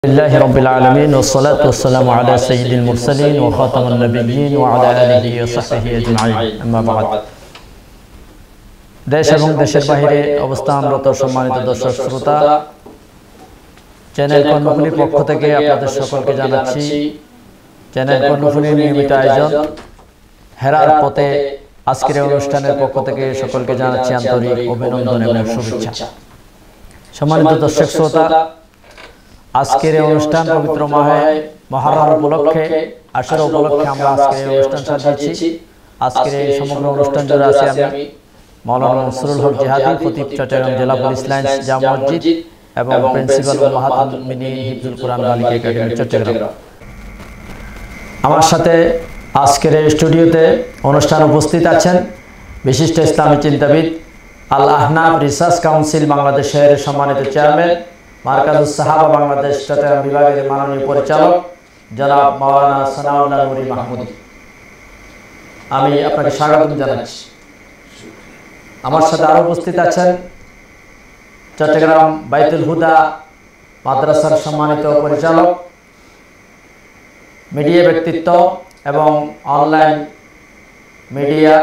لله رب العالمين والصلاة والسلام على سيد المرسلين وخاتم النبيين وعلى آله وصحبه أجمعين أما بعد দেশ এবং দেশের বাইরে অবস্থানরত সম্মানিত দর্শক শ্রোতা চ্যানেল কর্ণফুলীর পক্ষ থেকে আপনাদের সকলকে জানাচ্ছি চ্যানেল কর্ণফুলীর নিয়মিত আয়োজন হেরার পথে আজকের অনুষ্ঠানের পক্ষ থেকে সকলকে জানাচ্ছি আন্তরিক অভিনন্দন এবং শুভেচ্ছা। সম্মানিত দর্শক শ্রোতা, আজকের এই অনুষ্ঠান পবিত্র মাহে মুহররম উপলক্ষে আশুরা উপলক্ষে আমরা আজকের এই অনুষ্ঠান সাজিয়েছি। আজকের এই সমগ্র অনুষ্ঠান জুড়ে আছি আমি মাওলানা নসরুল হক জিহাদি, খতিব চট্টগ্রাম জেলা পুলিশ লাইন্স জামে মসজিদ এবং প্রিন্সিপাল মাহাতুল মিনি হিফজুল কোরআন বালিকা একাডেমি চট্টগ্রাম। আমার সাথে আজকের এই স্টুডিওতে অনুষ্ঠান উপস্থিত আছেন বিশিষ্ট ইসলামী চিন্তাবিদ, আল আহনাফ রিসার্চ কাউন্সিল বাংলাদেশের সম্মানিত চেয়ারম্যান, মার্কাজুস সাহাবা বাংলাদেশ চট্টগ্রাম বিভাগের মাননীয় পরিচালক জনাব মাওলানা সানাউল্লাহ নুরি মাহমুদ। আমি আপনাকে স্বাগত জানাচ্ছি। আমার সাথে আরো উপস্থিত আছেন চট্টগ্রাম বাইতুল হুদা মাদ্রাসার সম্মানিত পরিচালক, মিডিয়া ব্যক্তিত্ব এবং অনলাইন মিডিয়া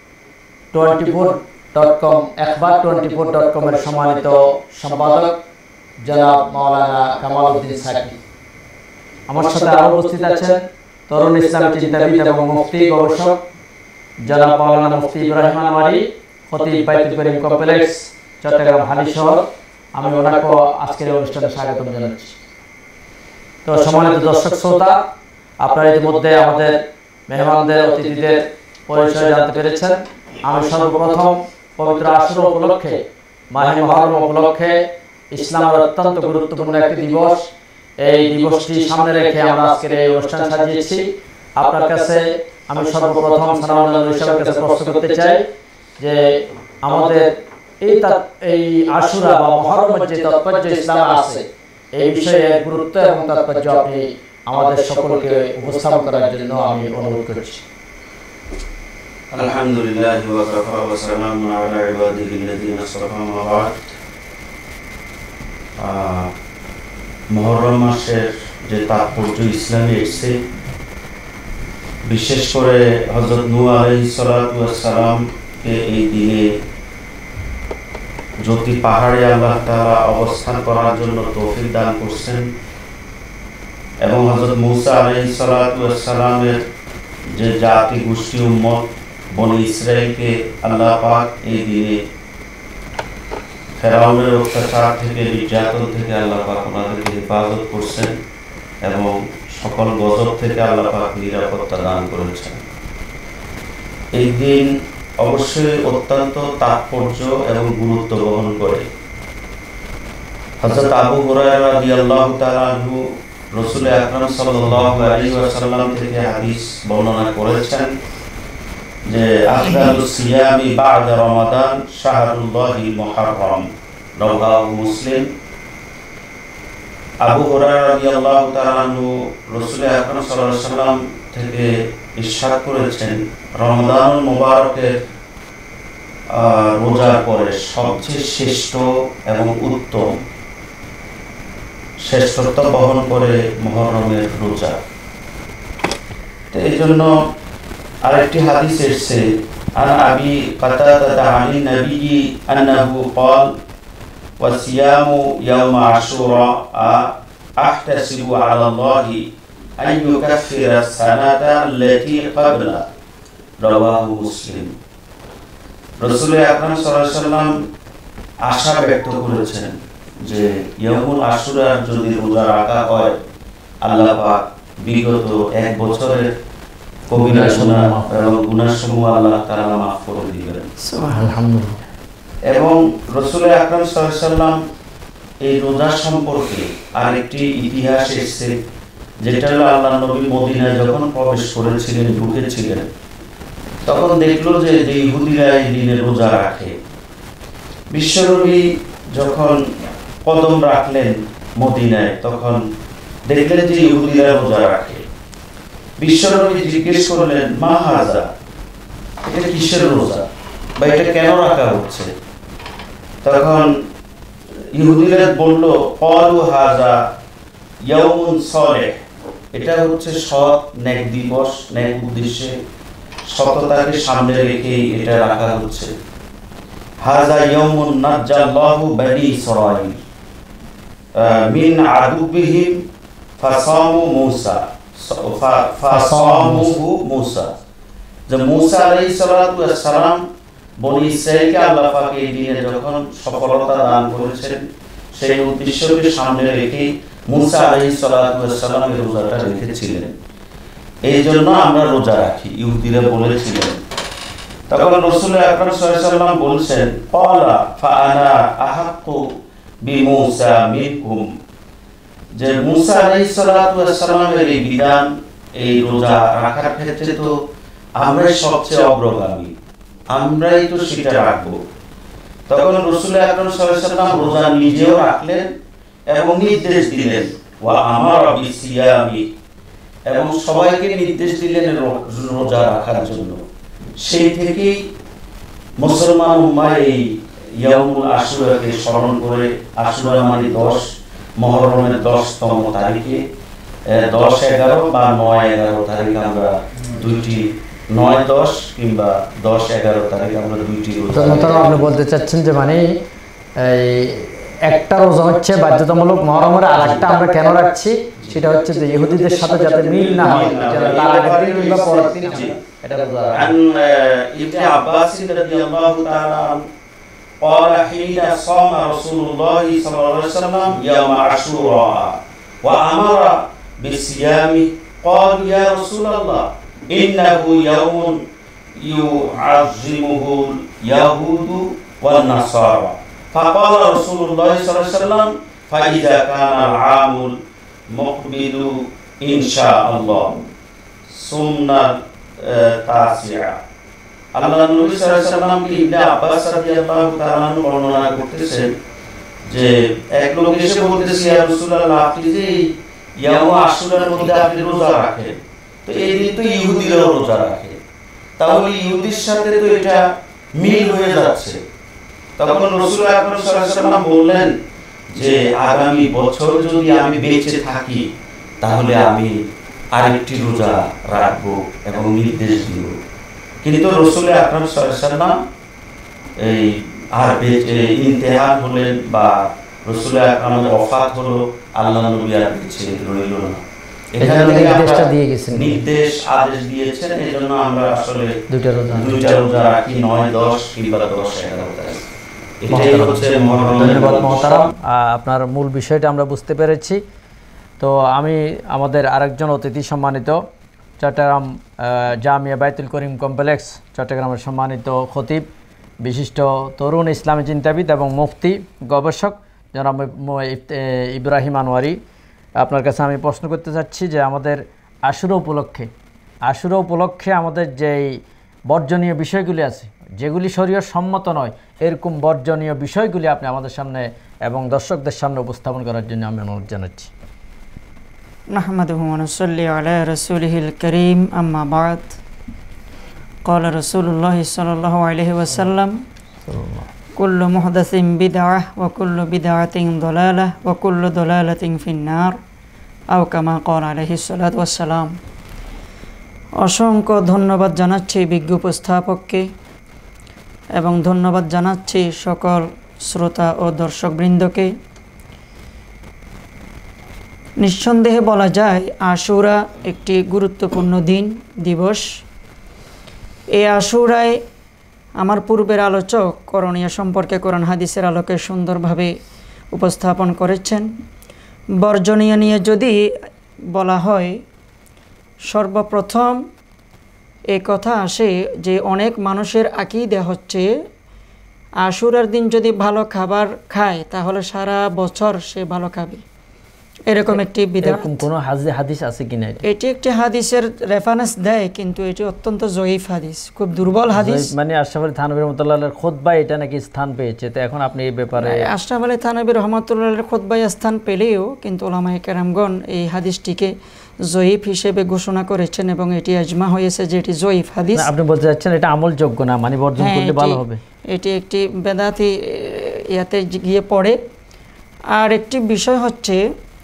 24.com akhbar24.com এর সম্মানিত সম্পাদক জনাব মাওলানা কামাল উদ্দিন সাকি। আমার সাথে আরো উপস্থিত আছেন তরুণ ইসলামী চিন্তাবিদ এবং মুফতি গবেষক জনাব মাওলানা মুফতি ইব্রাহিম আনোয়ারি, খতিব বাইতুল করিম কমপ্লেক্স চট্টগ্রাম হালি শহর। আমি ওনাকে আজকের অনুষ্ঠানে স্বাগত জানাচ্ছি। তো সম্মানিত দর্শক শ্রোতা, আপনারা ইতিমধ্যে আমাদের মেহমানদের অতিথিদের পরিচয় জানতে পেরেছেন। আমি সর্বপ্রথম পবিত্র আশুরা উপলক্ষে মাহে মুহররম উপলক্ষে ইসলামের অত্যন্ত গুরুত্বপূর্ণ একটি দিবস, এই দিবসটি সামনে রেখে আমরা আজকের এই অনুষ্ঠান সাজিয়েছি। আপনার কাছে আমি সর্বপ্রথম সানাউল্লাহ সাহেবের কাছে প্রশ্ন করতে চাই যে আমাদের এই আশুরা বা মুহররমের যে তাৎপর্য ইসলামে আছে, এই বিষয়ে গুরুত্ব এবং তাৎপর্য আপনি আমাদের সকলকে উপস্থাপন করার জন্য আমি অনুরোধ করছি। আলহামদুলিল্লাহ ওয়া কাফা ওয়া সালামুন আলা ইবাদিহিল্লাযিনা ইসতাফা মা বা'দ। মুহররম মাসের যে তাৎপর্য ইসলামে এসেছে, বিশেষ করে হযরত নূহ আলাইহিস সালাতু ওয়াস সালামকে এই দিনে জ্যোতি পাহাড়ে আল্লাহ তাআলা অবস্থান করার জন্য তৌফিক দান করছেন এবং হযরত মূসা আলাইহিস সালাতু ওয়াস সালামের যে জাতি গোষ্ঠী উম্মত বনি ইসরাইলকে আল্লাহ পাক এই দিনে ফেরাউনের অত্যাচার থেকে, নির্যাতন থেকে আল্লাহ পাক ওনাদেরকে হেফাজত করছেন এবং সকল গজব থেকে আল্লাহ পাক নিরাপত্তা দান করেছেন। এই দিন অবশ্যই অত্যন্ত তাৎপর্য এবং গুরুত্ব বহন করে। হযরত আবু হুরায়রা রাদিয়াল্লাহু তাআলা আনহু রাসূল আকরাম সাল্লাল্লাহু আলাইহি ওয়াসাল্লাম থেকে হাদিস বর্ণনা করেছেন যে আফদালুস সিয়ামি বা'দা রমাদান শাহরুল্লাহিল মুহররম, রাওয়াহু মুসলিম। আবু হুরায়রা রাদিয়াল্লাহু তাআলা আনহু রাসূল আকরাম সাল্লাল্লাহু আলাইহি ওয়াসাল্লাম থেকে ইরশাদ করেছেন, রমাদানুল মুবারকের রোজার পরে সবচেয়ে শ্রেষ্ঠ এবং উত্তম শ্রেষ্ঠত্ব বহন করে মুহররমের রোজা। তো এই জন্য আরেকটি হাদিস এসেছে, আন আবি কাতাদা আনি নবী আন্নাহু ক্বাল ওয়া সিয়ামু ইয়াউম আশুরা আহতাসিবু আলাল্লাহি আন ইউকাফিরা সানাতা আল্লাতী ক্বাবলা, রাওয়াহু মুসলিম। রাসূল আকরাম সাল্লাল্লাহু আলাইহি ওয়াসাল্লাম আশা ব্যক্ত করেছেন যে ইয়াউমুল আশুরার যদি রোজা রাখা হয়, আল্লাহ পাক বিগত এক বছরের কবিরা গুনাহ এবং গুনাহসমূহ আল্লাহ তাআলা মাফ করে দিবেন। সুবহানাল্লাহ। এবং রাসূল আকরাম সাল্লাল্লাহু আলাইহি ওয়াসাল্লাম এই রোজা সম্পর্কে আরেকটি ইতিহাস এসেছে, যেটা হলো আল্লাহর নবী মদিনায় যখন প্রবেশ করেছিলেন, ঢুকেছিলেন, তখন দেখলো যে ইহুদিরা এই দিনে রোজা রাখে। বিশ্বনবী যখন কদম রাখলেন মদিনায়, তখন দেখলেন যে ইহুদিরা রোজা রাখে। বিশ্বনবী জিজ্ঞেস করলেন, মা হাজা, এটা কিসের রোজা বা এটা কেন রাখা হচ্ছে? তখন ইহুদিরা বলল, ক্বালু হাজা ইয়াউমুন সালেহ, এটা হচ্ছে সৎ নেক দিবস, নেক উদ্দেশ্যে সততাকে সামনে রেখে এটা রাখা হচ্ছে। হাযা ইয়াউমুন নাজ্জাল্লাহু বানি ইসরাঈল মিন আদুবিহিম ফাসামু মূসা ফাসামুহু মূসা, যে মূসা আলাইহিস সালাতু ওয়াস সালাম বনি ইসরাঈলকে আল্লাহ পাক এই দিনে যখন সফলতা দান করেছেন, সেই উদ্দেশ্যকে সামনে রেখে মূসা আলাইহিস সালাতু ওয়াস সালাম এই রোজাটা রেখেছিলেন। এই জন্য আমরা রোজা রাখি, ইহুদিরা বলেছিলেন। তখন রাসূল আকরাম সাল্লাল্লাহু আলাইহি ওয়াসাল্লাম বলছেন, ক্বালা ফাআনা আহাক্কু বিমূসা মিনকুম, যে মূসা আলাইহিস সালাতু ওয়াস সালামের এই বিধান, এই রোজা রাখার ক্ষেত্রে তো আমরাই সবচেয়ে অগ্রগামী, আমরাই তো সেটা রাখবো। তখন রাসূল আকরাম সাল্লাল্লাহু আলাইহি ওয়াসাল্লাম রোজা নিজেও রাখলেন এবং নির্দেশ দিলেন, ওয়া আমারা বিসিয়ামি, এবং সবাইকে নির্দেশ দিলেন রোজা রাখার জন্য। সেই থেকেই মুসলমান উম্মাহ এই ইয়াউমুল আশুরাকে স্মরণ করে, আশুরা মানে 10 মুহররমের 10তম তারিখে, 10-11 বা 9-11 তারিখে আমরা দুইটি, 9-10 কিংবা 10-11 তারিখে আমরা দুইটি রোজা। আপনি বলতে চাচ্ছেন যে মানে এই একটা রোজা হচ্ছে বাধ্যতামূলক মুহররমের, আর একটা আমরা কেন রাখছি সেটা হচ্ছে যে ইহুদিদের সাথে যাতে মিল না হয়, যারা তার আগের দিন বা পরের দিন এটা রোজা। আন ইবনে আব্বাস রাদিয়াল্লাহু তাআলা قال حين صام رسول الله صلى الله عليه وسلم يوم عاشوراء وأمر بالصيام قال يا رسول الله إنه يوم يعظمه اليهود والنصارى فقال رسول الله صلى الله عليه وسلم فإذا كان العام المقبل إن شاء الله صمنا تاسعا। আল্লাহ নবী সাল্লাল্লাহু আলাইহি ওয়াসাল্লাম কি ইবনে আব্বাস রাদিয়াল্লাহু তাআলা বর্ণনা করতেছেন যে এক লোক এসে বলতেছে, ইয়া রাসূলুল্লাহ, আপনি যে ইয়াউম আশুরার মধ্যে আপনি রোজা রাখেন, তো এই দিন তো ইহুদিরাও রোজা রাখে, তাহলে ইহুদির সাথে তো এটা মিল হয়ে যাচ্ছে। তখন রাসূল আকরাম সাল্লাল্লাহু আলাইহি ওয়াসাল্লাম বললেন যে আগামী বছর যদি আমি বেঁচে থাকি তাহলে আমি আরেকটি রোজা রাখবো এবং নির্দেশ দিব। কিন্তু রাসূল আকরাম সাল্লাল্লাহু আলাইহি ওয়াসাল্লাম এই আর ইন্তেহাল হলেন বা রাসূল আকরামের ওফাত হলো, আল্লাহ নবী আর বেঁচে রইল না, এখানে নির্দেশটা দিয়ে গেছেন, নির্দেশ আদেশ দিয়েছেন। এজন্য আমরা আসলে দুইটা রোজা রাখি, 9-10 কিংবা 10-11 তারিখ। এটাই হচ্ছে মুহররম। ধন্যবাদ মুহতারাম, আপনার মূল বিষয়টা আমরা বুঝতে পেরেছি। তো আমি আমাদের আরেকজন অতিথি সম্মানিত চট্টগ্রাম জামিয়া বাইতুল করিম কমপ্লেক্স চট্টগ্রামের সম্মানিত খতিব, বিশিষ্ট তরুণ ইসলামী চিন্তাবিদ এবং মুফতি গবেষক জনাব ইব্রাহিম আনোয়ারি, আপনার কাছে আমি প্রশ্ন করতে চাচ্ছি যে আমাদের আশুরা উপলক্ষে আমাদের যেই বর্জনীয় বিষয়গুলি আছে, যেগুলি শরীয়ত সম্মত নয়, এরকম বর্জনীয় বিষয়গুলি আপনি আমাদের সামনে এবং দর্শকদের সামনে উপস্থাপন করার জন্য আমি অনুরোধ জানাচ্ছি। نحمده ونصلي على رسوله الكريم أما بعد قال رسول الله صلى الله عليه وسلم كل محدث بدعة وكل بدعة ضلالة وكل ضلالة في النار أو كما قال عليه الصلاة والسلام। অসংখ্য ধন্যবাদ জানাচ্ছি বিজ্ঞ উপস্থাপককে এবং ধন্যবাদ জানাচ্ছি সকল শ্রোতা ও দর্শকবৃন্দকে। নিঃসন্দেহে বলা যায় আশুরা একটি গুরুত্বপূর্ণ দিবস। এই আশুরায় আমার পূর্বের আলোচক করণীয় সম্পর্কে কোরআন হাদিসের আলোকে সুন্দরভাবে উপস্থাপন করেছেন। বর্জনীয় নিয়ে যদি বলা হয়, সর্বপ্রথম এ কথা আসে যে অনেক মানুষের আকীদা হচ্ছে আশুরার দিন যদি ভালো খাবার খায় তাহলে সারা বছর সে ভালো খাবে, এরকম একটি বিধান। কোনো হাদিস আছে কিনা? এটি একটি হাদিসের রেফারেন্স দেয়, কিন্তু এটি অত্যন্ত জয়ীফ হাদিস, খুব দুর্বল হাদিস। মানে আশরাফ আলী থানভী রহমাতুল্লাহর খুতবা এটা নাকি স্থান পেয়েছে, তো এখন আপনি এই ব্যাপারে? আশরাফ আলী থানভী রহমাতুল্লাহর খুতবায় স্থান পেলেও কিন্তু উলামায়ে কেরামগণ এই হাদিসটিকে জয়ীফ হিসেবে ঘোষণা করেছেন এবং এটি ইজমা হয়েছে যে এটি জয়ীফ হাদিস। আপনি বলতে চাচ্ছেন এটা আমলযোগ্য না, মানে বর্জন করলে ভালো হবে? এটি একটি বেদাতি ইয়াতে গিয়ে পড়ে। আর একটি বিষয় হচ্ছে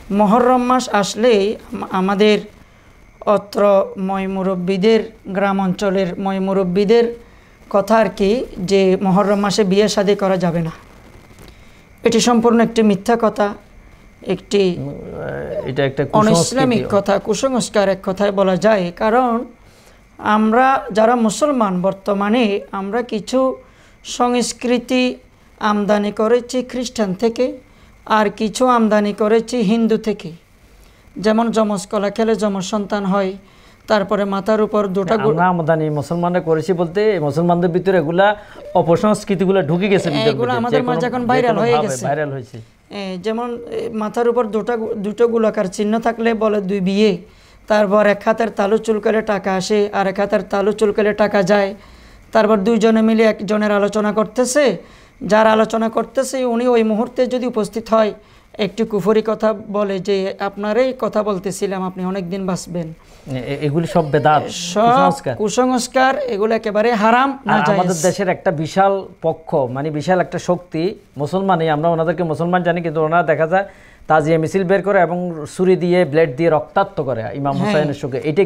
মহরম মাস আসলেই আমাদের অত্র ময়মুরব্বীদের, গ্রাম অঞ্চলের ময়মুরব্বীদের কথা আর কি, যে মহরম মাসে বিয়ে শাদী করা যাবে না। এটি সম্পূর্ণ একটি মিথ্যা কথা, একটি অনইসলামিক কথা, কুসংস্কার এক কথায় বলা যায়। কারণ আমরা যারা মুসলমান বর্তমানে আমরা কিছু সংস্কৃতি আমদানি করেছি খ্রিস্টান থেকে, আর কিছু আমদানি করেছি হিন্দু থেকে। যেমন যমজ কলা খেলে যমজ সন্তান হয়, তারপরে মাথার উপর দুটা আমদানি মুসলমানরা করেছি বলতে মুসলমানদের ভিতরে এগুলা অপসংস্কৃতিগুলো ঢুকে গেছে, এগুলো আমাদের মাঝে এখন ভাইরাল হয়ে গেছে, ভাইরাল হয়েছে। যেমন মাথার উপর দুটো গোলাকার চিহ্ন থাকলে বলে দুই বিয়ে, তারপর এক হাতের তালু চুলকালে টাকা আসে, আর এক হাতের তালু চুলকালে টাকা যায়। তারপর দুইজনে মিলে একজনের আলোচনা করতেছে, যার আলোচনা করতেছে উনি ওই মুহূর্তে যদি উপস্থিত হয়, একটি কুফরি কথা বলে যে আপনারই কথা বলতেছিলাম, আপনি অনেক দিন বাঁচবেন। এগুলি সব বেদাত, কুসংস্কার, এগুলো একেবারে হারাম। আমাদের দেশের একটা বিশাল পক্ষ, মানে বিশাল একটা শক্তি মুসলমানই, আমরা ওনাদেরকে মুসলমান জানি, কিন্তু ওনারা দেখা যায় তাজিয়া মিছিল বের করে এবং ছুরি দিয়ে ব্লেড দিয়ে রক্তাক্ত করে ইমাম হুসাইনের শোকে। এটা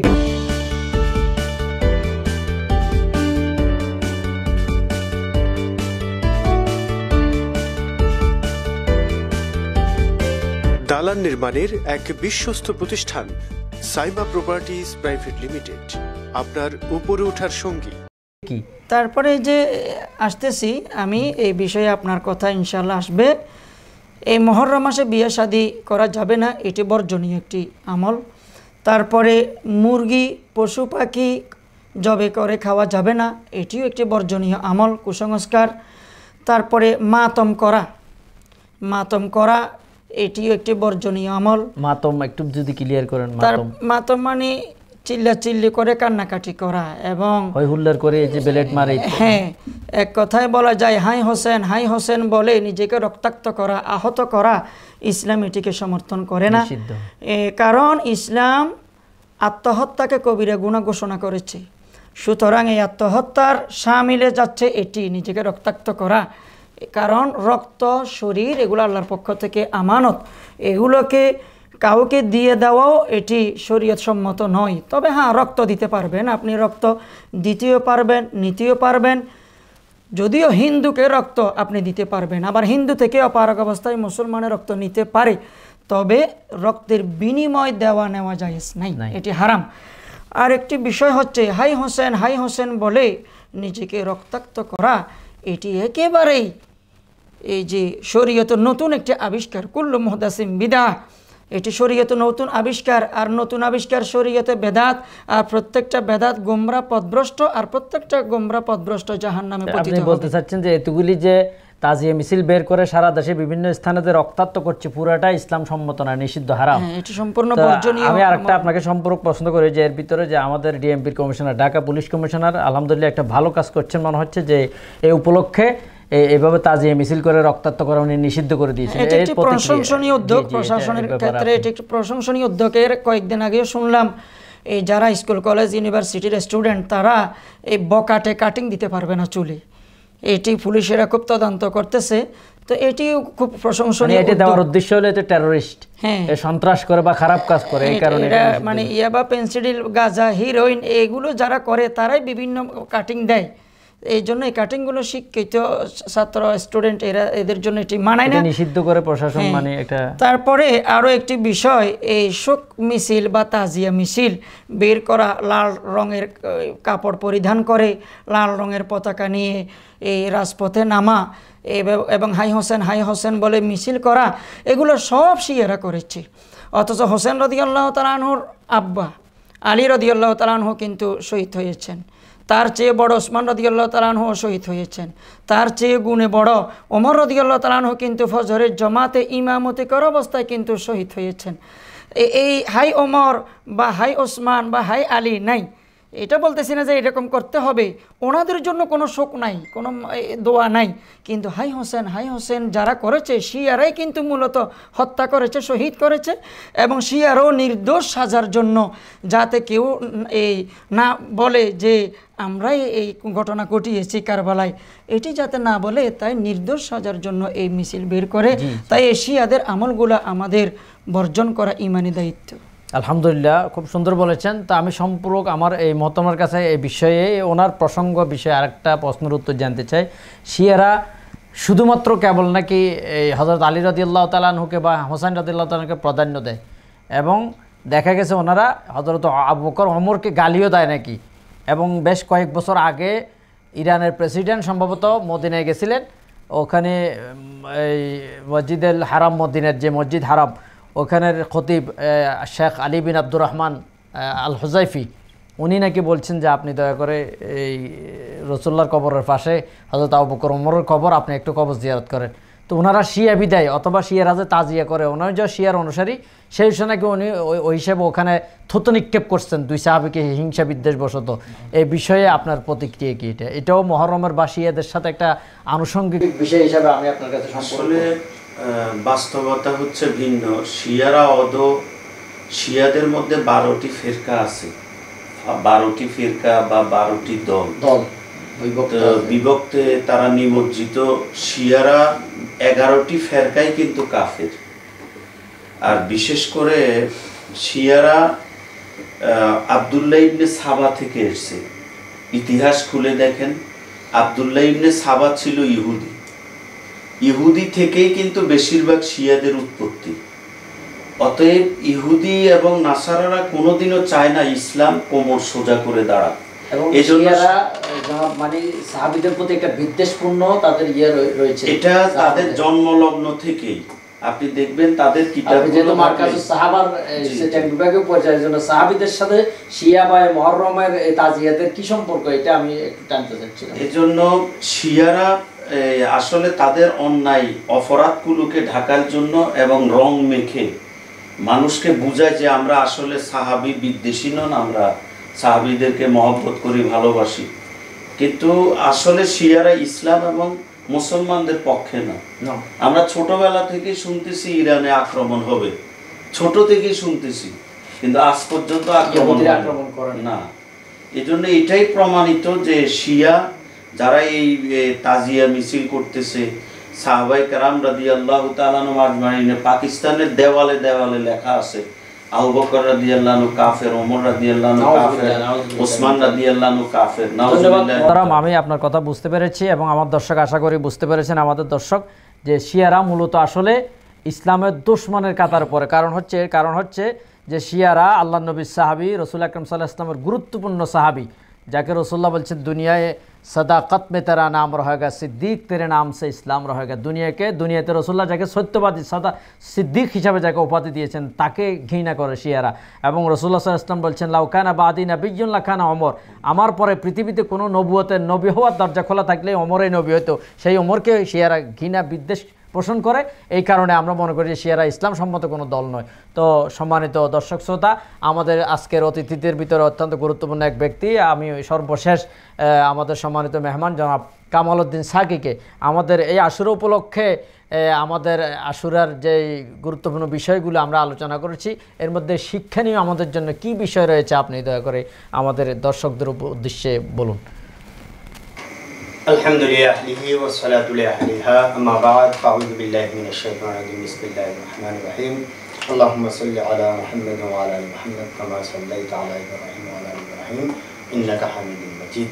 দালান নির্মাণের এক বিশ্বস্ত প্রতিষ্ঠান সাইমা প্রপার্টিজ প্রাইভেট লিমিটেড, আপনার উপরে ওঠার সঙ্গী। তারপরে যে আসতেছি আমি এই বিষয়ে, আপনার কথা ইনশাল্লাহ আসবে। এই মহরম মাসে বিয়ে শাদী করা যাবে না, এটি বর্জনীয় একটি আমল। তারপরে মুরগি, পশু পাখি জবে করে খাওয়া যাবে না, এটিও একটি বর্জনীয় আমল, কুসংস্কার। তারপরে মাতম করা এটিও একটি বর্জনীয় আমল। মাতম একটু যদি ক্লিয়ার করেন। মাতম মানে চিল্লাচিল্লি করে কান্নাকাটি করা এবং হই হুল্লার করে যে ব্লেড মারে। হ্যাঁ, এক কথায় বলা যায় হাই হোসেন হাই হোসেন বলে নিজেকে রক্তাক্ত করা, আহত করা, ইসলাম এটিকে সমর্থন করে না। কারণ ইসলাম আত্মহত্যাকে কবিরা গুনাহ ঘোষণা করেছে। সুতরাং এই আত্মহত্যার শামিলে যাচ্ছে এটি, নিজেকে রক্তাক্ত করা। কারণ রক্ত, শরীর এগুলো আল্লাহর পক্ষ থেকে আমানত, এগুলোকে কাউকে দিয়ে দেওয়াও এটি শরীয়ত সম্মত নয়। তবে হ্যাঁ, রক্ত দিতে পারবেন, আপনি রক্ত দিতেও পারবেন, নিতেও পারবেন। যদিও হিন্দুকে রক্ত আপনি দিতে পারবেন, আবার হিন্দু থেকে অপারগ অবস্থায় মুসলমানের রক্ত নিতে পারে, তবে রক্তের বিনিময় দেওয়া নেওয়া জায়েজ নাই, এটি হারাম। আর একটি বিষয় হচ্ছে হাই হোসেন বলে নিজেকে রক্তাক্ত করা, এটি একেবারেই এই যে শরীয়ত নতুন একটি আবিষ্কার, কুল্লু মুহদাসিন বিদআহ, এটি শরীয়তে নতুন আবিষ্কার। আর নতুন আবিষ্কার শরীয়তে বেদাত, আর প্রত্যেকটা বেদাত গোমরা পথভ্রষ্ট, আর প্রত্যেকটা গোমরা পথভ্রষ্ট জাহান্নামে পতিত হবে। আপনি বলতে চাচ্ছেন যে এতগুলি যে তাজিয়া মিছিল বের করে সারা দেশে বিভিন্ন স্থানে যে রক্তাক্ত করছে, পুরাটা ইসলাম সম্মত না, নিষিদ্ধ, হারাম, এটি সম্পূর্ণ বর্জনীয়। আমি আরেকটা আপনাকে সম্পর্ক প্রশ্ন করি যে এর ভিতরে যে আমাদের ডিএমপির কমিশনার, ঢাকা পুলিশ কমিশনার আলহামদুলিল্লাহ একটা ভালো কাজ করছেন মনে হচ্ছে, যে এই উপলক্ষে এইভাবে তাজিয়া মিছিল করে রক্তাক্ত করা উনি নিষিদ্ধ করে দিয়েছেন। এটি একটি প্রশংসনীয় উদ্যোগ, প্রশাসনের ক্ষেত্রে এটি একটি প্রশংসনীয় উদ্যোগের। কয়েকদিন আগেও শুনলাম এই যারা স্কুল কলেজ ইউনিভার্সিটির স্টুডেন্ট, তারা এই বকাটে কাটিং দিতে পারবে না চুলে, এটি পুলিশেরা খুব তদন্ত করতেছে। তো এটিও খুব প্রশংসনীয়। এটি দেওয়ার উদ্দেশ্য হলো এটা টেররিস্ট, হ্যাঁ, সন্ত্রাস করে বা খারাপ কাজ করে, এই কারণে মানে ইয়াবা, পেন্সিডিল, গাঁজা, হিরোইন এগুলো যারা করে তারাই বিভিন্ন কাটিং দেয়। এই জন্য এই কাটিংগুলো শিক্ষিত ছাত্র, স্টুডেন্ট, এদের জন্য এটি মানায় না, নিষিদ্ধ করে প্রশাসন। মানে এটা তারপরে আরও একটি বিষয়, এই শোক মিছিল বা তাজিয়া মিছিল বের করা, লাল রঙের কাপড় পরিধান করে লাল রঙের পতাকা নিয়ে এই রাজপথে নামা এবং হাই হোসেন বলে মিছিল করা, এগুলো সব শিয়ারা করেছে। অথচ হোসেন রাদিয়াল্লাহু তাআলা আনহুর আব্বা আলী রাদিয়াল্লাহু তাআলা আনহু কিন্তু শহীদ হয়েছেন। তার চেয়ে বড় ওসমান রাদিয়াল্লাহু তাআলা আনহু শহীদ হয়েছেন। তার চেয়ে গুণে বড় ওমর রাদিয়াল্লাহু তাআলা আনহু কিন্তু ফজরের জামাতে ইমামতি করা অবস্থায় কিন্তু শহীদ হয়েছেন। এই হাই ওমর বা হাই ওসমান বা হাই আলী নাই, এটা বলতেছি না যে এরকম করতে হবে, ওনাদের জন্য কোনো শোক নাই, কোনো দোয়া নাই, কিন্তু হাই হোসেন যারা করেছে শিয়ারাই কিন্তু মূলত হত্যা করেছে, শহীদ করেছে। এবং শিয়ারও নির্দোষ সাজার জন্য, যাতে কেউ এই না বলে যে আমরাই এই ঘটনা ঘটিয়েছি কারবালায়, এটি যাতে না বলে, তাই নির্দোষ সাজার জন্য এই মিছিল বের করে। তাই এই শিয়াদের আমলগুলো আমাদের বর্জন করা ইমানি দায়িত্ব। আলহামদুলিল্লাহ, খুব সুন্দর বলেছেন। তো আমি সম্পূরক আমার এই মহতমার কাছে এই বিষয়ে ওনার প্রসঙ্গ বিষয়ে আরেকটা প্রশ্নের উত্তর জানতে চাই। শিয়ারা শুধুমাত্র কেবল নাকি এই হযরত আলী রাদিয়াল্লাহু তাআলা আনহুকে বা হোসেন রাদিয়াল্লাহু তাআলা আনহুকে প্রাধান্য দেয়, এবং দেখা গেছে ওনারা হযরত আবু বকর ওমরকে গালিও দেয় নাকি, এবং বেশ কয়েক বছর আগে ইরানের প্রেসিডেন্ট সম্ভবত মদিনায় গেছিলেন, ওখানে এই মসজিদুল হারাম, মদিনার যে মসজিদ হারাম, ওখানের খতিব শেখ আলী বিন আব্দুর রহমান আল হুজাইফি, উনি নাকি বলছেন যে আপনি দয়া করে এই রাসূলুল্লাহর কবরের পাশে হযরত আবু বকর ওমরের কবর আপনি একটু কবর জিয়ারত করেন। তো ওনারা শিয়া বিদায় অথবা শিয়ারা যে তাজিয়া করে, ওনার যে শিয়ার অনুসারী, সেই হিসেবে নাকি উনি ওই হিসেবে ওখানে থুতু নিক্ষেপ করছেন দুই সাহাবীকে হিংসা বিদ্বেষ বশত। এই বিষয়ে আপনার প্রতিক্রিয়া কি? এটাও মুহররমের বা শিয়াদের সাথে একটা আনুষঙ্গিক বিষয় হিসাবে আমি আপনার কাছে আসলে বাস্তবতা হচ্ছে ভিন্ন। শিয়াদের মধ্যে 12টি ফিরকা আছে, 12টি ফিরকা বা 12টি দল বিভক্তে তারা নিমজ্জিত। শিয়ারা 11টি ফেরকাই কিন্তু কাফের। আর বিশেষ করে শিয়ারা আব্দুল্লাহ ইবনে সাবা থেকে এসেছে। ইতিহাস খুলে দেখেন, আব্দুল্লাহ ইবনে সাবা ছিল ইহুদি থেকেই কিন্তু বেশিরভাগ শিয়াদের উৎপত্তি। অতএব ইহুদি এবং নাসারারা কোনোদিনও চায় না ইসলাম কোমর সোজা করে দাঁড়াক। মানে সাহাবীদের প্রতি একটা বিদ্বেষপূর্ণ তাদের রয়েছে, এটা তাদের জন্মলগ্ন থেকেই। আপনি দেখবেন তাদের কিতাবগুলো মারকাজুস সাহাবার সেটা বিভাগীয় পর্যায়ের জন্য সাহাবীদের সাথে শিয়া বা মুহররমের এই তাজিয়াতের কি সম্পর্ক, এটা আমি একটু জানতে চাচ্ছিলাম। এজন্য শিয়ারা আসলে তাদের অন্যায় অপরাধগুলোকে ঢাকার জন্য এবং রং মেখে মানুষকে বুঝায় যে আমরা আসলে সাহাবী বিদ্বেষী নন, আমরা সাহাবীদেরকে মহব্বত করি, ভালোবাসি। কিন্তু আসলে শিয়ারা ইসলাম এবং মুসলমানদের পক্ষে না। আমরা ছোটবেলা থেকে শুনতেছি ইরানে আক্রমণ হবে, ছোট থেকেই শুনতেছি, কিন্তু আজ পর্যন্ত আক্রমণ করে না। এজন্য এটাই প্রমাণিত যে শিয়া যারা এই তাজিয়া মিছিল করতেছে, সাহাবায়ে কেরাম রাদিয়াল্লাহু তাআলা আনহুম আজমাইন, পাকিস্তানের দেওয়ালে দেওয়ালে লেখা আছে আবু বকর রাদিয়াল্লাহু আনহু কাফের, ওমর রাদিয়াল্লাহু আনহু কাফের, ওসমান রাদিয়াল্লাহু আনহু কাফের। নাউজুবিল্লাহ। আমি আপনার কথা বুঝতে পেরেছি এবং আমার দর্শক আশা করি বুঝতে পেরেছেন, আমাদের দর্শক, যে শিয়ারা মূলত আসলে ইসলামের দুশমনের কাতার পড়ে। কারণ হচ্ছে যে শিয়ারা আল্লাহ নবীর সাহাবী, রাসূল আকরাম সাল্লাল্লাহু আলাইহি ওয়াসাল্লামের গুরুত্বপূর্ণ সাহাবী, যাকে রাসূলুল্লাহ বলছেন দুনিয়ায় सदाकत में तेरा नाम रहेगा, सिद्दीक तेरे नाम से इस्लाम रहेगा। দুনিয়াতে রাসূলুল্লাহ যাকে সত্যবাদী সিদ্দিক হিসাবে যাকে উপাধি দিয়েছেন তাকে ঘৃণা করে শিয়ারা। এবং রাসূলুল্লাহ সাল্লাল্লাহু আলাইহি ওয়াসাল্লাম বলছেন লাউ কানা বাদি নাবিয়্যুন লাকানা ওমর, আমার পরে পৃথিবীতে কোনো নবী হওয়ার দরজা খোলা থাকলে ওমরই নবী হতো। সেই ওমরকে শিয়ারা ঘৃণা বিদ্বেষ পোষণ করে। এই কারণে আমরা মনে করি যে শিয়ারা ইসলাম সম্মত কোনো দল নয়। তো সম্মানিত দর্শক শ্রোতা, আমাদের আজকের অতিথিদের ভিতরে অত্যন্ত গুরুত্বপূর্ণ এক ব্যক্তি, আমি সর্বশেষ আমাদের সম্মানিত মেহমান জনাব কামাল উদ্দিন সাকিকে আমাদের এই আশুরা উপলক্ষে আমাদের আশুরার যে গুরুত্বপূর্ণ বিষয়গুলো আমরা আলোচনা করেছি, এর মধ্যে শিক্ষণীয় আমাদের জন্য কি বিষয় রয়েছে আপনি দয়া করে আমাদের দর্শকদের উদ্দেশ্যে বলুন। আলহামদুলিল্লাহ ওয়া সালাতু আলাইহা আম্মা বা'দ ফাউযু বিল্লাহি মিনাশ শাইতানির রাজিম বিসমিল্লাহির রহমানির রহিম আল্লাহুম্মা সাল্লি আলা মুহাম্মাদ ওয়া আলা আলি মুহাম্মাদ কামা সাল্লাইতা আলা ইব্রাহিম ওয়া আলা আলি ইব্রাহিম ইন্নাকা হামিদুম মাজিদ।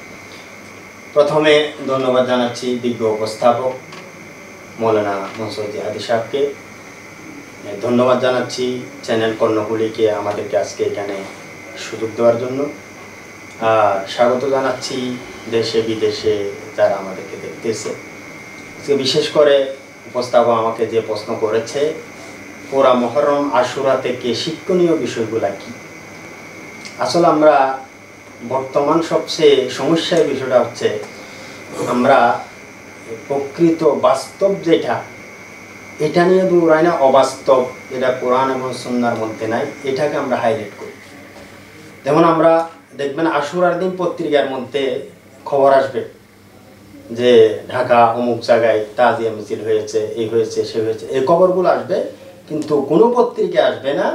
প্রথমে ধন্যবাদ জানাচ্ছি দিব্য উপস্থাপক মাওলানা মনসুর জিহাদি সাহেবকে, ধন্যবাদ জানাচ্ছি চ্যানেল কর্ণফুলীকে আমাদেরকে আজকে এখানে সুযোগ দেওয়ার জন্য, আর স্বাগত জানাচ্ছি দেশে বিদেশে যারা আমাদেরকে দেখতেছে। বিশেষ করে উপস্থাপক আমাকে যে প্রশ্ন করেছে, পুরা মুহররম আশুরা থেকে শিক্ষণীয় বিষয়গুলা কি। আসলে আমরা বর্তমান সবচেয়ে সমস্যার বিষয়টা হচ্ছে আমরা প্রকৃত বাস্তব যেটা, এটা নিয়ে দৌড়াই না, অবাস্তব যেটা কোরআন এবং সুন্নাহর মধ্যে নাই, এটাকে আমরা হাইলাইট করি। যেমন আমরা দেখবেন আশুরার দিন পত্রিকার মধ্যে খবর আসবে যে ঢাকা অমুক জায়গায় তাজিয়া মিছিল হয়েছে, এই হয়েছে সে হয়েছে, এই খবরগুলো আসবে, কিন্তু কোনো পত্রিকা আসবে না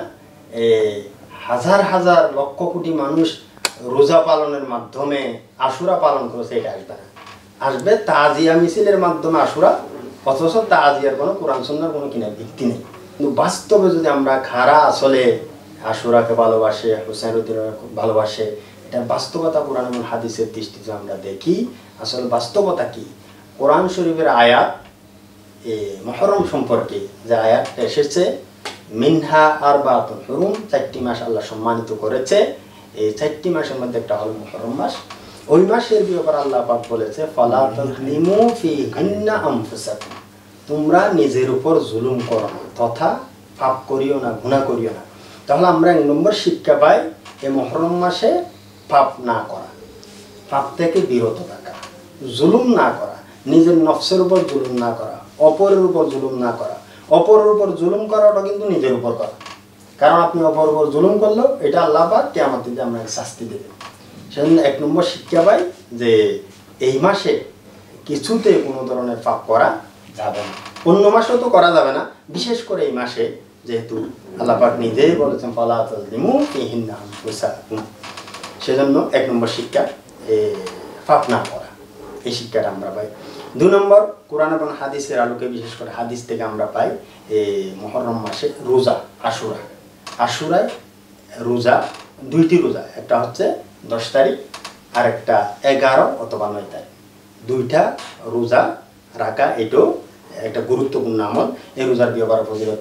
হাজার হাজার লক্ষ কোটি মানুষ রোজা পালনের মাধ্যমে আশুরা পালন করেছে, এটা আসবে না। আসবে তাজিয়া মিছিলের মাধ্যমে আশুরা, অথচ তাজিয়ার কোনো কোরআন সুন্নাহর কোনো কিনা ভিত্তি নেই। কিন্তু বাস্তবে যদি আমরা খারা আসলে আশুরাকে ভালোবাসে, হুসাইন রাদিয়াল্লাহু ভালোবাসে, এটা বাস্তবতা কোরআন এবং হাদিসের দৃষ্টিতে আমরা দেখি। আসলে বাস্তবতা কি? কোরআন শরীফের আয়াত মুহররম সম্পর্কে যে আয়াতটা এসেছে, মিনহা আরবাতুন হুরুম, 4টি মাস আল্লাহ সম্মানিত করেছে। এই 4টি মাসের মধ্যে একটা হলো মুহররম মাস। ওই মাসের ব্যাপারে আল্লাহ পাক বলেছে, ফালা তাযলিমু ফীহিন্না আনফুসাকুম, তোমরা নিজের উপর জুলুম করো না, তথা পাপ করিও না, গুনাহ করিও না। তাহলে আমরা 1 নম্বর শিক্ষা পাই, এই মুহররম মাসে পাপ না করা, পাপ থেকে বিরত থাকা, জুলুম না করা, নিজের নফসের উপর জুলুম না করা, অপরের উপর জুলুম না করা। অপরের উপর জুলুম করাটা কিন্তু নিজের উপর করা, কারণ আপনি অপরের উপর জুলুম করলেও এটা আল্লাহ পাক কিয়ামতের দিনে আপনাকে শাস্তি দেবেন। সেজন্য 1 নম্বর শিক্ষা পাই যে এই মাসে কিছুতে কোনো ধরনের পাপ করা যাবে না। অন্য মাসেও তো করা যাবে না, বিশেষ করে এই মাসে যেহেতু আল্লাহ পাক নিজেই বলেছেন ফালা তাযলিমু ফীহিন্না আনফুসাকুম, সেজন্য 1 নম্বর শিক্ষা পাপ না করা, এই শিক্ষাটা আমরা পাই। 2 নম্বর, কোরআন এবং হাদিসের আলোকে, বিশেষ করে হাদিস থেকে আমরা পাই মুহররম মাসে রোজা, আশুরা। আশুরায় রোজা, 2টি রোজা, একটা হচ্ছে 10 তারিখ আর একটা 11 অথবা 9 তারিখ। 2টা রোজা রাখা এটাও একটা গুরুত্বপূর্ণ আমল। এই রোজার ব্যাপারে ফজিলত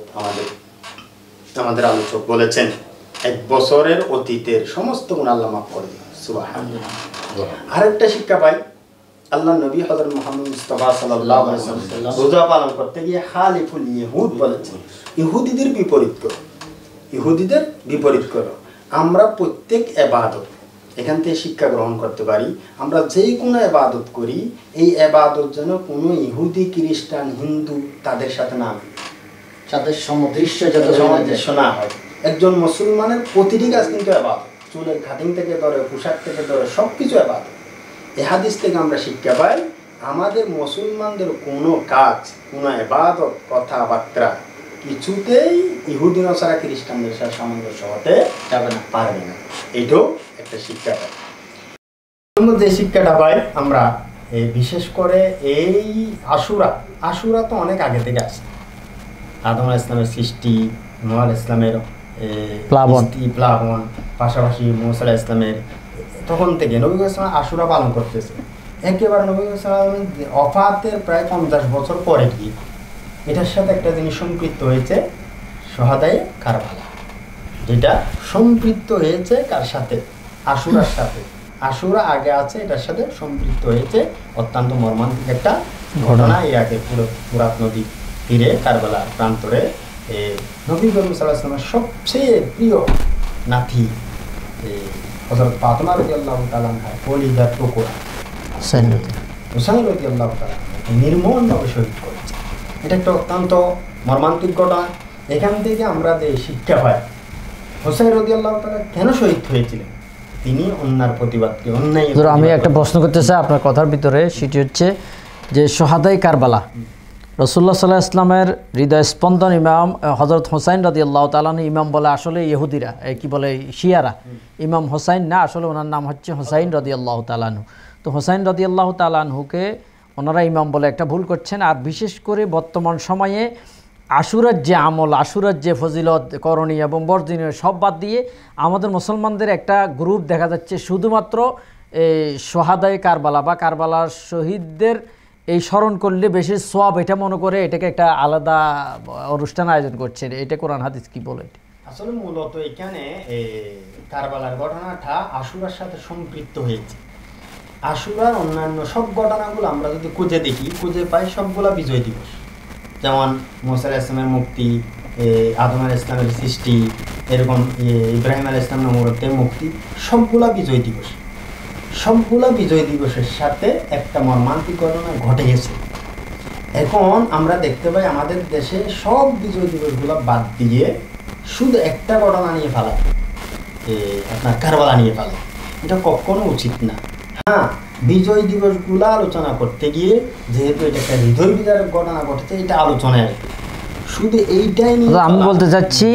আমাদের আলোচক বলেছেন 1 বছরের অতীতের সমস্ত গুনাহ আল্লাহ মাফ করে দিবেন, সুবহানাল্লাহ। আরেকটা শিক্ষা পাই, আল্লাহ নবী হযরত মুহাম্মদ মুস্তাফা সাল্লাল্লাহু আলাইহি ওয়াসাল্লাম রোজা পালন করতে গিয়ে খালিফুল ইহুদ বলেছেন, ইহুদিদের বিপরীত করো, ইহুদিদের বিপরীত করো। আমরা প্রত্যেক ইবাদত এখান থেকে শিক্ষা গ্রহণ করতে পারি, আমরা যেই কোনো ইবাদত করি, এই ইবাদত যেন কোনো ইহুদি, খ্রিস্টান, হিন্দু তাদের সাথে না মিলে, তাদের সাদৃশ্য না হয়। একজন মুসলমানের প্রতিটি কাজ কিন্তু ইবাদত, চুলের কাটিং থেকে ধরে, পোশাক থেকে ধরে সব কিছু ইবাদত। এই হাদিস থেকে আমরা শিক্ষা পাই, আমাদের মুসলমানদের কোনো কাজ, কোনো ইবাদত, কথাবার্তা কিছুতেই ইহুদি নসারা খ্রিস্টানদের সাথে সামঞ্জস্য হতে যাবে না, পারবে না। এটাও একটা শিক্ষা পাই। যে শিক্ষাটা পাই আমরা বিশেষ করে এই আশুরা তো অনেক আগে থেকে আসে। আদম আলাইহিস সালামের সৃষ্টি, নূহ আলাইহিস সালামের প্লাবন, পাশাপাশি মুসা আলাইহিস সালামের, তখন থেকে নবী সাল্লাল্লাহু আলাইহি ওয়াসাল্লাম আশুরা পালন করতেছে। একেবারে নবী সাল্লাল্লাহু আলাইহি ওয়াসাল্লাম ওফাতের প্রায় 50 বছর পরে কি এটার সাথে একটা জিনিস সম্পৃক্ত হয়েছে, শাহাদায়ে কারবালা, যেটা সম্পৃক্ত হয়েছে কার সাথে? আশুরার সাথে। আশুরা আগে আছে, এটার সাথে সম্পৃক্ত হয়েছে অত্যন্ত মর্মান্তিক একটা ঘটনা। এর আগে ফুরাত নদী তীরে কারবালা প্রান্তরে নবী করিম সাল্লাল্লাহু আলাইহি ওয়াসাল্লামের সবচেয়ে প্রিয় নাতি হযরত ফাতেমা রাদিয়াল্লাহু তাআলা আনহা কলিজার টুকরা হুসাইন রাদিয়াল্লাহু তাআলা নির্মমভাবে শহীদ করেছে। এটা একটা অত্যন্ত মর্মান্তিক ঘটনা। এখান থেকে আমরা যে শিক্ষা পাই, হুসাইন রাদিয়াল্লাহু তাআলা কেন শহীদ হয়েছিলেন? তিনি অন্যার প্রতিবাদকে অন্যায়। আমি একটা প্রশ্ন করতে চাই আপনার কথার ভিতরে, সেটি হচ্ছে যে শাহাদায়ে কারবালা, রাসূলুল্লাহ সাল্লাল্লাহু আলাইহি ওয়াসাল্লামের হৃদয় স্পন্দন ইমাম হযরত হুসাইন রাদিয়াল্লাহু তাআলা আনহু, ইমাম বলে আসলে ইহুদিরা, কি বলে শিয়ারা, ইমাম হুসাইন না, আসলে ওনার নাম হচ্ছে হুসাইন রাদিয়াল্লাহু তাআলা আনহু। তো হুসাইন রাদিয়াল্লাহু তাআলা আনহুকে ওনারা ইমাম বলে একটা ভুল করছেন। আর বিশেষ করে বর্তমান সময়ে আশুরার যে আমল, আশুরার যে ফজিলত, করণীয় এবং বর্জনীয় সব বাদ দিয়ে আমাদের মুসলমানদের একটা গ্রুপ দেখা যাচ্ছে শুধুমাত্র শাহাদায়ে কারবালা বা কারবালার শহীদদের এই স্মরণ করলে বেশি সওয়াব, এটা মনে করে এটাকে একটা আলাদা অনুষ্ঠান আয়োজন করছে। এটা কোরআন হাদিস কি বলে? আসলে মূলত এখানে কারবালার ঘটনাটা আশুরার সাথে সম্পৃক্ত হয়েছে। আশুরার অন্যান্য সব ঘটনাগুলো আমরা যদি খুঁজে দেখি, খুঁজে পাই সবগুলা বিজয় দিবস। যেমন মুসা আলাইহিস সালামের মুক্তি, আদম আলাইহিস সালামের সৃষ্টি, এরকম ইব্রাহিম আলাইহিস সালামের মুহূর্তে মুক্তি, সবগুলা বিজয় দিবস। সবগুলা বিজয় দিবসের সাথে একটা মর্মান্তিক ঘটনা ঘটে গেছে। এখন আমরা দেখতে পাই আমাদের দেশে সব বিজয় দিবসগুলো বাদ দিয়ে শুধু একটা ঘটনা নিয়ে ফেলা, আপনার কারবালা নিয়ে ফেলা। এটা কখনো উচিত না। হ্যাঁ, বিজয় দিবসগুলো আলোচনা করতে গিয়ে যেহেতু এটা একটা হৃদয় বিদারক ঘটনা ঘটেছে, এটা আলোচনায় আসবে। শুধু এইটাই নিয়ে আমি বলতে চাচ্ছি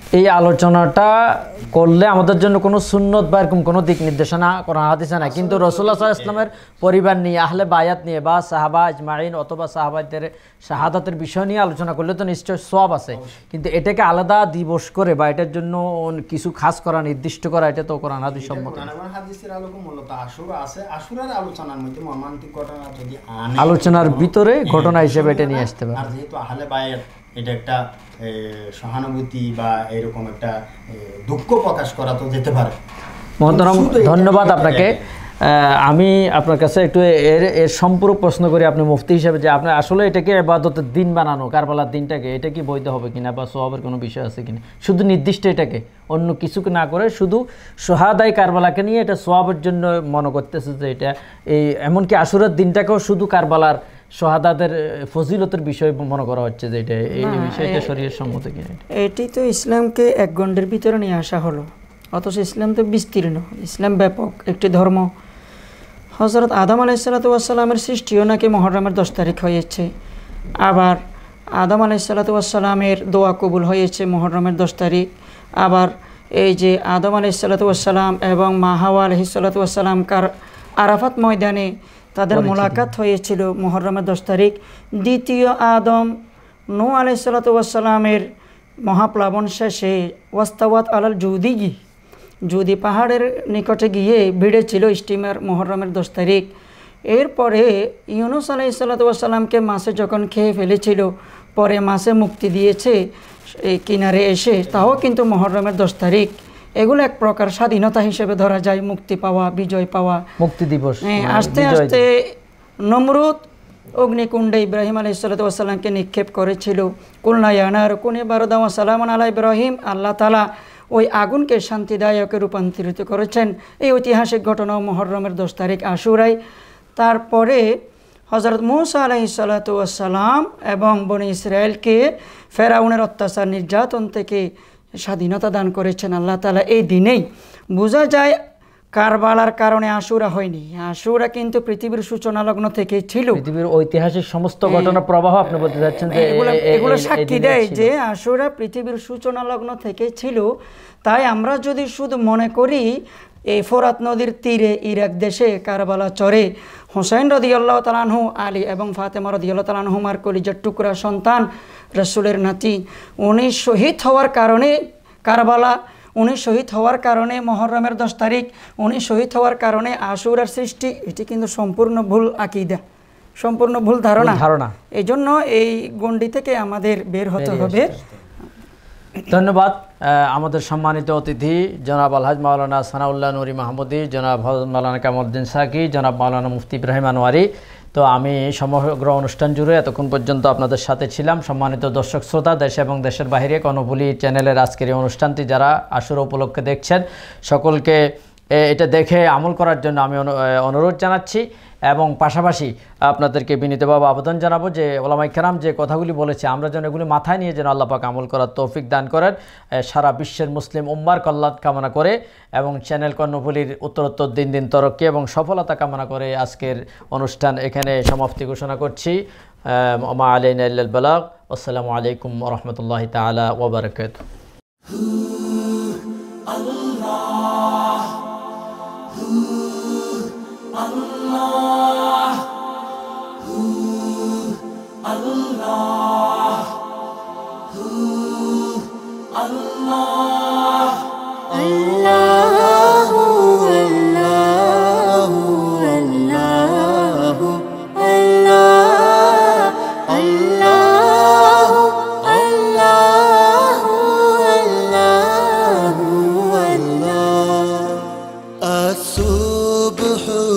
এই আলোচনাটা করলে আমাদের জন্য কোনো সুন্নত বা এরকম কোনো দিক নির্দেশনা করা হাদিসে না, কিন্তু রাসূলুল্লাহ সাল্লাল্লাহু আলাইহি ওয়াসাল্লামের পরিবার নিয়ে, আহলে বায়াত নিয়ে বা সাহাবা আজমাইন অথবা সাহাবাদের শাহাদাতের বিষয় নিয়ে আলোচনা করলে তো নিশ্চয় সওয়াব আছে, কিন্তু এটাকে আলাদা দিবস করে বা এটার জন্য কিছু খাস করা, নির্দিষ্ট করা, এটা তো কোরআন হাদিস সম্মত না। হাদিসের আলোকে মূলত আশুরা আছে, আশুরার আলোচনার মধ্যে মর্মান্তিক ঘটনা যদি আলোচনার ভিতরে ঘটনা হিসেবে এটা নিয়ে আসতে পারে। আর যেহেতু আহলে বায়াত এটা একটা সহানুভূতি বা এরকম একটা দুঃখ প্রকাশ করা তো যেতে পারে। মহতরম, ধন্যবাদ আপনাকে। আমি আপনার কাছে একটু এর সম্পূরক প্রশ্ন করি, আপনি মুফতি হিসেবে, যে আপনার আসলে এটাকে ইবাদতের দিন বানানো, কারবালার দিনটাকে, এটা কি বৈধ হবে কিনা বা সওয়াবের কোনো বিষয় আছে কিনা? শুধু নির্দিষ্ট এটাকে অন্য কিছু না করে শুধু শাহাদায়ে কারবালাকে নিয়ে এটা সওয়াবের জন্য মনে করতেছে যে এটা এই, এমনকি আশুরার দিনটাকেও শুধু কারবালার শাহাদাতের ফজিলতের বিষয় মনে করা হচ্ছে যে এটা, এই বিষয়টা শরীয়ত সম্মত কিনা? এটি তো ইসলামকে এক গণ্ডের ভিতরে নিয়ে আসা হলো, অথচ ইসলাম তো বিস্তীর্ণ, ইসলাম ব্যাপক একটি ধর্ম। হযরত আদম আলাইহিসসালাতু ওয়াসসালামের সৃষ্টিও নাকি মুহররমের 10 তারিখ হয়েছে, আবার আদম আলাইহিসসালাতু ওয়াসসালামের দোয়া কবুল হয়েছে মুহররমের 10 তারিখ। আবার এই যে আদম আলাইহিসসালাতু ওয়াসসালাম এবং মা হাওয়া আলাইহিসসালাতু ওয়াসসালাম আরাফাত ময়দানে তাদের মোলাকাত হয়েছিল মুহররমের 10 তারিখ। দ্বিতীয় আদম নূহ আলাইহিসসালাতু ওয়াসসালামের মহাপ্লাবন শেষে ওয়াস্তাওয়াত আলাল জুদিগি, জুদি পাহাড়ের নিকটে গিয়ে ভিড়েছিল স্টিমার মুহররমের 10 তারিখ। এরপরে ইউনুস আলাইহিসসালাতু ওয়াসসালামকে মাছে যখন খেয়ে ফেলেছিল, পরে মাছে মুক্তি দিয়েছে এই কিনারে এসে, তাও কিন্তু মুহররমের 10 তারিখ। এগুলো এক প্রকার স্বাধীনতা হিসেবে ধরা যায়, মুক্তি পাওয়া, বিজয় পাওয়া, মুক্তি দিবস। আস্তে আস্তে নমরুদ অগ্নিকুণ্ডে ইব্রাহিম আলাইহিসসালাতু ওয়াসসালামকে নিক্ষেপ করেছিল। কুলনা ইয়া নারু কুনি বারদান ওয়া সালামান আলা ইব্রাহিম, আল্লাহ তাআলা ওই আগুনকে শান্তিদায়কে রূপান্তরিত করেছেন। এই ঐতিহাসিক ঘটনা মুহররমের 10 তারিখ আশুরায়। তারপরে হযরত মূসা আলাইহিসসালাতু ওয়াসসালাম এবং বনি ইসরায়েলকে ফেরাউনের অত্যাচার নির্যাতন থেকে স্বাধীনতা দান করেছেন আল্লাহ তাআলা এই দিনেই। বোঝা যায় কারবালার কারণে আশুরা হয়নি, আশুরা কিন্তু পৃথিবীর সূচনা লগ্ন থেকে ছিল। পৃথিবীর ঐতিহাসিক সমস্ত ঘটনা প্রবাহ আপনি বলতে যাচ্ছেন যে এগুলো সাক্ষী দেয় যে আশুরা পৃথিবীর সূচনা লগ্ন থেকে ছিল। তাই আমরা যদি শুধু মনে করি এই ফোরাত নদীর তীরে ইরাক দেশে কারবালা চরে হুসাইন রাদিয়াল্লাহু তাআলা আনহু, আলী এবং ফাতেমা রাদিয়াল্লাহু তাআলা আনহুমার কলিজার টুকরা সন্তান রাসূলের নাতি, উনি শহীদ হওয়ার কারণে কারবালা, উনি শহীদ হওয়ার কারণে মুহররমের 10 তারিখ, উনি শহীদ হওয়ার কারণে আশুরার সৃষ্টি, এটি কিন্তু সম্পূর্ণ ভুল আকীদা, সম্পূর্ণ ভুল ধারণা। এই জন্য এই গণ্ডি থেকে আমাদের বের হতে হবে। ধন্যবাদ। আমাদের সম্মানিত অতিথি জনাব আলহাজ মাওলানা সানাউল্লাহ নুরি মাহমুদি, জনাব হযরত মাওলানা কামরুদ্দিন সাকি, জনাব মাওলানা মুফতি ইব্রাহিম আনোয়ারি। তো আমি সমগ্র অনুষ্ঠান জুড়ে এতক্ষণ পর্যন্ত আপনাদের সাথে ছিলাম। সম্মানিত দর্শক শ্রোতা, দেশে এবং দেশের বাইরে কর্ণফুলী চ্যানেলের আজকের এই অনুষ্ঠানটি যারা আশুরা উপলক্ষে দেখছেন, সকলকে এটা দেখে আমল করার জন্য আমি অনুরোধ জানাচ্ছি এবং পাশাপাশি আপনাদেরকে বিনীতভাবে আবেদন জানাবো যে ওলামায়ে কেরাম যে কথাগুলি বলেছে আমরা যেন এগুলি মাথায় নিয়ে যেন আল্লাহ পাক আমল করার তৌফিক দান করেন। সারা বিশ্বের মুসলিম উম্মার কল্যাণ কামনা করে এবং চ্যানেল কর্ণফুলীর উত্তরোত্তর দিন দিন তরক্কি এবং সফলতা কামনা করে আজকের অনুষ্ঠান এখানে সমাপ্তি ঘোষণা করছি। মা আলাইনা ইল্লাল বালাগ। আসসালামু আলাইকুম ওয়া রাহমাতুল্লাহি তাআলা ওয়া বারাকাতুহু। الصبح